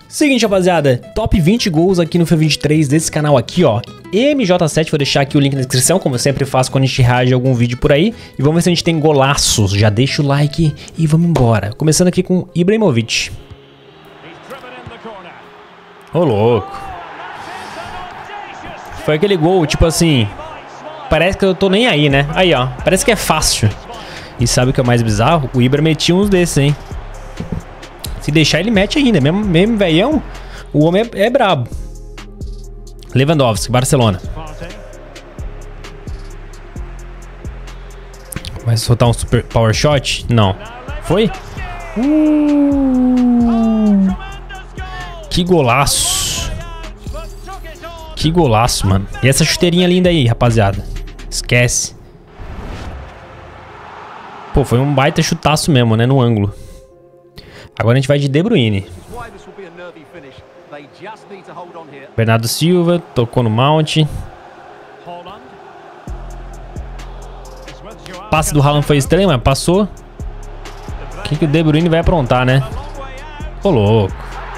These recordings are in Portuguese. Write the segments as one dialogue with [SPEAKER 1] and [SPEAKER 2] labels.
[SPEAKER 1] Seguinte, rapaziada, top 20 gols aqui no FIFA 23 desse canal aqui, ó. MJ7, vou deixar aqui o link na descrição, como eu sempre faço quando a gente reage a algum vídeo por aí. E vamos ver se a gente tem golaços. Já deixa o like e vamos embora. Começando aqui com Ibrahimovic. Ô, louco. Foi aquele gol, tipo assim, parece que eu tô nem aí, né? Aí, ó, parece que é fácil. E sabe o que é mais bizarro? O Ibra metia uns desses, hein? Se deixar, ele mete ainda. Mesmo velhão, o homem é brabo. Lewandowski, Barcelona. Vai soltar um super power shot? Não. Foi? Que golaço. Que golaço, mano. E essa chuteirinha linda aí, rapaziada. Esquece. Pô, foi um baita chutaço mesmo, né? No ângulo. Agora a gente vai de De Bruyne. Bernardo Silva, tocou no Mount. Passe do Haaland foi estranho, mas passou. O que o De Bruyne vai aprontar, né? Ô, louco.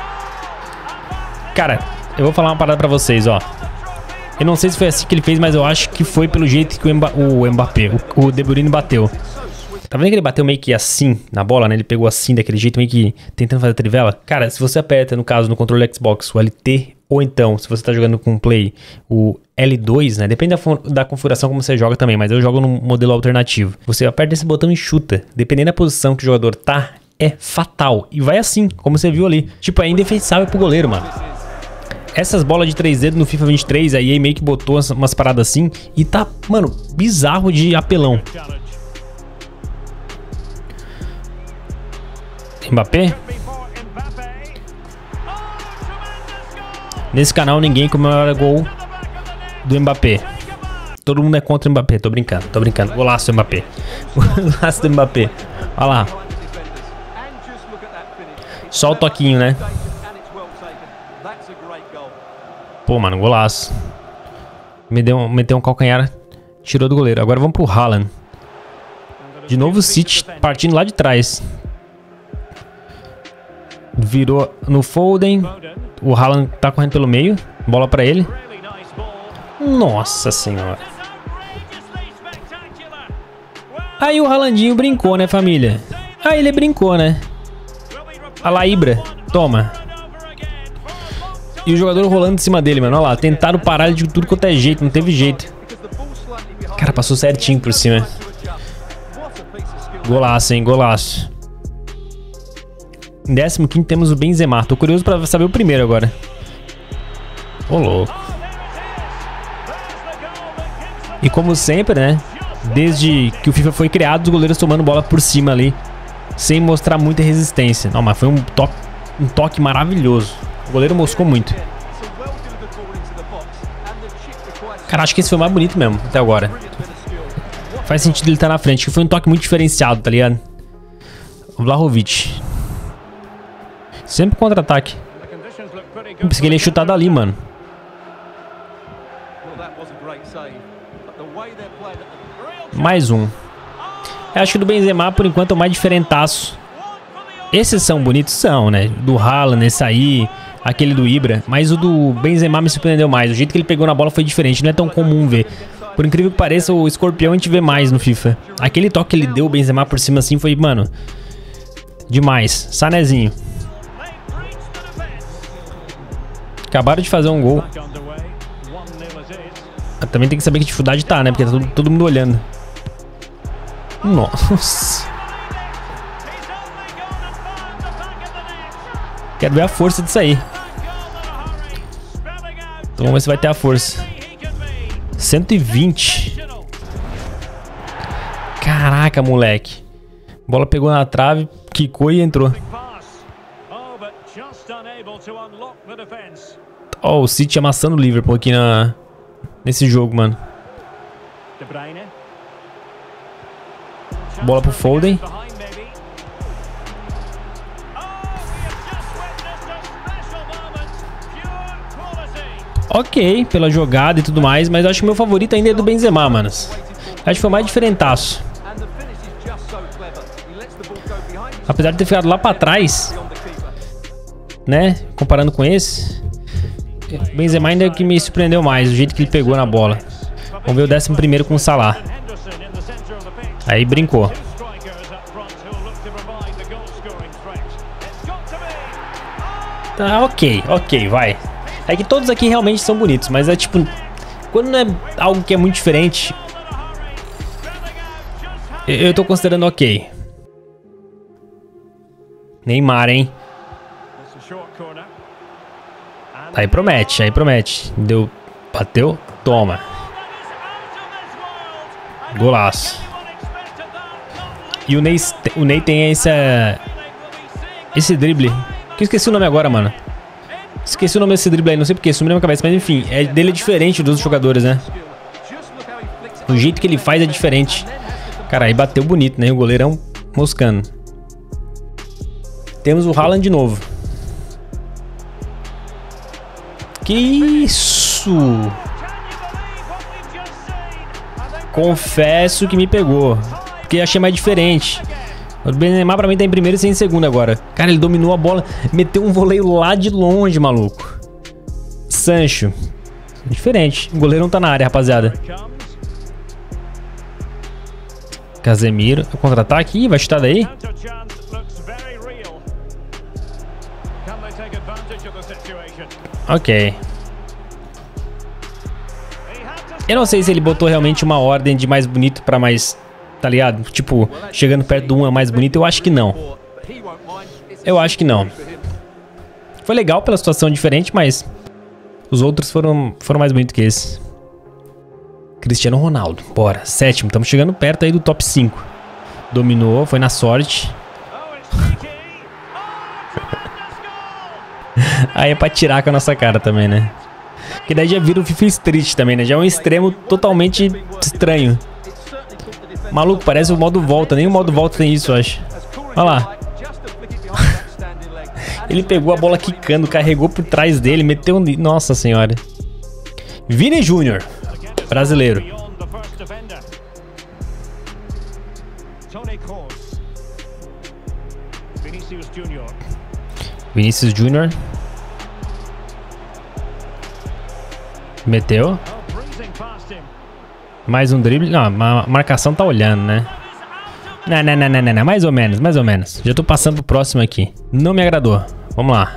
[SPEAKER 1] Cara, eu vou falar uma parada pra vocês, ó. Eu não sei se foi assim que ele fez, mas eu acho que foi pelo jeito que o De Bruyne bateu. Tá vendo que ele bateu meio que assim na bola, né? Ele pegou assim, daquele jeito, meio que tentando fazer a trivela. Cara, se você aperta, no caso, no controle Xbox, o LT, ou então, se você tá jogando com Play, o L2, né? Depende da configuração como você joga também, mas eu jogo no modelo alternativo. Você aperta esse botão e chuta. Dependendo da posição que o jogador tá, é fatal. E vai assim, como você viu ali. Tipo, é indefensável pro goleiro, mano. Essas bolas de 3 dedos no FIFA 23, a EA meio que botou umas paradas assim e tá, mano, bizarro de apelão. Mbappé. Nesse canal ninguém comemora gol do Mbappé. Todo mundo é contra o Mbappé. Tô brincando, tô brincando. Golaço do Mbappé. Golaço do Mbappé. Olha lá. Só o toquinho, né? Pô, mano, golaço. Meteu um calcanhar. Tirou do goleiro. Agora vamos pro Haaland. De novo o City partindo lá de trás. Virou no Foden. O Haaland tá correndo pelo meio. Bola pra ele. Nossa senhora. Aí o Haalandinho brincou, né, família? Aí ele brincou, né? A lá, Ibra. Toma. E o jogador rolando em cima dele, mano. Olha lá. Tentaram parar ele de tudo quanto é jeito. Não teve jeito. Cara, passou certinho por cima. Golaço, hein? Golaço. Em 15º temos o Benzema. Tô curioso pra saber o primeiro agora. Ô, louco. E como sempre, né? Desde que o FIFA foi criado, os goleiros tomando bola por cima ali. Sem mostrar muita resistência. Não, mas foi um toque maravilhoso. O goleiro moscou muito. Cara, acho que esse foi o mais bonito mesmo, até agora. Faz sentido ele estar na frente, que foi um toque muito diferenciado, tá ligado? O Vlahovic. Sempre contra-ataque. Eu pensei que ele ia chutar dali, mano. Mais um. Eu acho que do Benzema, por enquanto, é o mais diferentaço. Esses são bonitos? São, né? Do Haaland, esse aí, aquele do Ibra. Mas o do Benzema me surpreendeu mais. O jeito que ele pegou na bola foi diferente. Não é tão comum ver. Por incrível que pareça, o escorpião a gente vê mais no FIFA. Aquele toque que ele deu o Benzema por cima assim foi, mano, demais. Sanezinho. Acabaram de fazer um gol. Também tem que saber que dificuldade tá, né? Porque tá todo mundo olhando. Nossa. Quero ver a força disso aí. Então vamos ver se vai ter a força. 120. Caraca, moleque. A bola pegou na trave, quicou e entrou. Ó, o City amassando o Liverpool aqui nesse jogo, mano. Bola pro Foden. Ok, pela jogada e tudo mais, mas eu acho que o meu favorito ainda é do Benzema, manos. Acho que foi o mais diferentaço. Apesar de ter ficado lá pra trás, né? Comparando com esse. O Benzema ainda é o que me surpreendeu mais, o jeito que ele pegou na bola. Vamos ver o 11º com o Salah. Aí brincou. Tá, ok, vai. É que todos aqui realmente são bonitos, mas é tipo... Quando não é algo que é muito diferente... Eu tô considerando ok. Neymar, hein? Aí promete, Deu, bateu, toma. Golaço. E o Ney tem esse drible. Que eu esqueci o nome agora, mano. Esqueci o nome desse drible aí, não sei porque, sumiu na minha cabeça. Mas enfim, dele é diferente dos outros jogadores, né? O jeito que ele faz é diferente. Cara, aí bateu bonito, né? O goleirão moscando. Temos o Haaland de novo. Que isso? Confesso que me pegou. Porque achei mais diferente. O Benzema pra mim tá em primeiro e sem em segundo agora. Cara, ele dominou a bola. Meteu um voleio lá de longe, maluco. Sancho. Diferente. O goleiro não tá na área, rapaziada. Casemiro. Contra-ataque. Ih, vai chutar daí? Ok. Eu não sei se ele botou realmente uma ordem de mais bonito pra mais... Tá ligado? Tipo, chegando perto do 1 é mais bonito. Eu acho que não. Foi legal pela situação diferente, mas... Os outros foram mais bonitos que esse. Cristiano Ronaldo. Bora. 7º. Estamos chegando perto aí do top 5. Dominou. Foi na sorte. Aí é pra tirar com a nossa cara também, né? Que daí já vira o FIFA Street também, né? Já é um extremo totalmente estranho. Maluco, parece o modo volta. Nem o modo volta tem isso, eu acho. Olha lá. Ele pegou a bola quicando, carregou por trás dele, meteu um... Nossa senhora. Vini Júnior. Brasileiro. Vinícius Júnior. Meteu. Mais um drible. Não, a marcação tá olhando, né? Não. Mais ou menos. Já tô passando pro próximo aqui. Não me agradou. Vamos lá.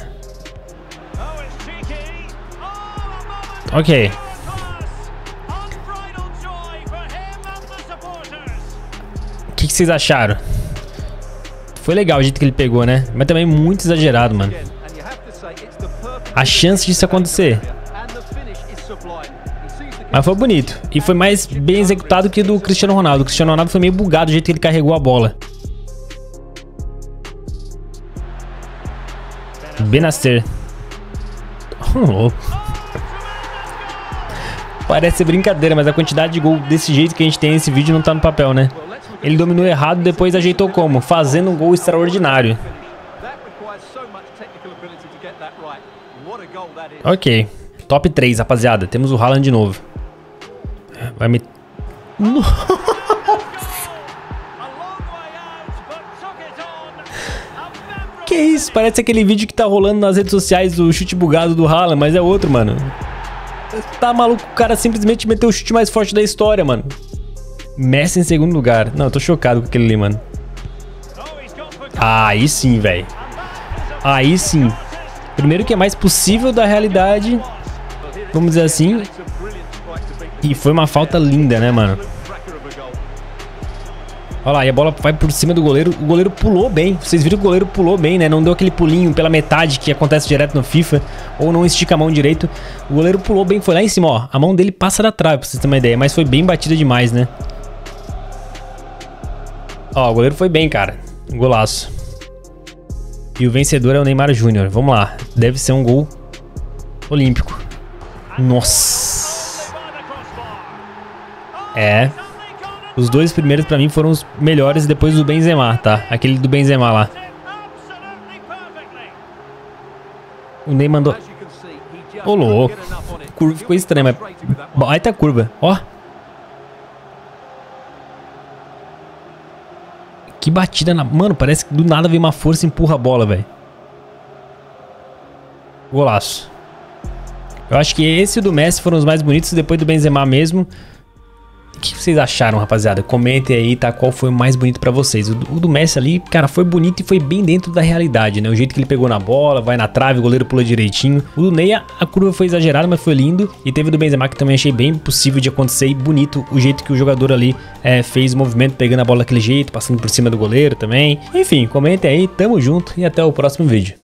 [SPEAKER 1] Ok. O que vocês acharam? Foi legal o jeito que ele pegou, né? Mas também muito exagerado, mano. A chance disso acontecer. Mas foi bonito. E foi mais bem executado que do Cristiano Ronaldo. O Cristiano Ronaldo foi meio bugado o jeito que ele carregou a bola. Benacer. Louco. Parece brincadeira, mas a quantidade de gol desse jeito que a gente tem nesse vídeo não tá no papel, né? Ele dominou errado, depois ajeitou como? Fazendo um gol extraordinário. Ok. Top 3, rapaziada. Temos o Haaland de novo. Vai me... Que isso? Parece aquele vídeo que tá rolando nas redes sociais do chute bugado do Haaland, mas é outro, mano. Tá maluco? O cara simplesmente meteu o chute mais forte da história, mano. Messi em segundo lugar. Não, eu tô chocado com aquele ali, mano. Ah, aí sim, velho. Aí sim. Primeiro que é mais possível da realidade. Vamos dizer assim. E foi uma falta linda, né, mano? Olha lá, e a bola vai por cima do goleiro. O goleiro pulou bem. Vocês viram que o goleiro pulou bem, né? Não deu aquele pulinho pela metade que acontece direto no FIFA. Ou não estica a mão direito. O goleiro pulou bem, foi lá em cima, ó. A mão dele passa da trave, pra vocês terem uma ideia. Mas foi bem batida demais, né? Ó, o goleiro foi bem, cara. Golaço. E o vencedor é o Neymar Júnior. Vamos lá. Deve ser um gol olímpico. Nossa. É. Os dois primeiros pra mim foram os melhores depois do Benzema, tá? Aquele do Benzema lá. O Ney mandou... Ô, louco. Curva ficou estranha, mas... Baita curva. Ó. Que batida na... Mano, parece que do nada vem uma força e empurra a bola, velho. Golaço. Eu acho que esse e o do Messi foram os mais bonitos, depois do Benzema mesmo. O que vocês acharam, rapaziada? Comentem aí, tá? Qual foi o mais bonito pra vocês. O do Messi ali, cara, foi bonito e foi bem dentro da realidade, né? O jeito que ele pegou na bola, vai na trave, o goleiro pula direitinho. O do Ney, a curva foi exagerada, mas foi lindo. E teve o do Benzema, que também achei bem possível de acontecer e bonito o jeito que o jogador ali fez o movimento, pegando a bola daquele jeito, passando por cima do goleiro também. Enfim, comentem aí, tamo junto e até o próximo vídeo.